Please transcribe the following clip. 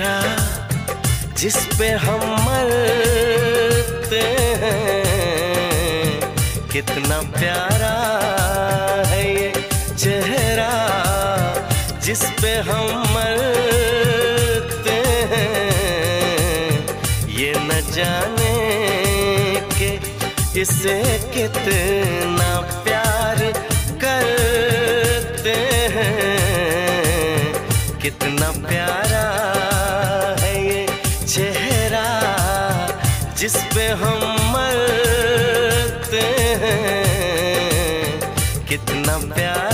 चेहरा जिस पे हम मरते हैं, कितना प्यारा है ये चेहरा जिस पे हम मरते हैं। ये न जाने कि इसे कितना प्यार करते हैं, कितना प्यारा है ये चेहरा जिस पे हम मरते हैं, कितना प्यारा।